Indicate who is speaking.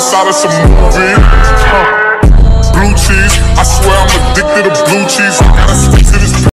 Speaker 1: outside of some movie. Blue cheese, I swear I'm addicted to blue cheese.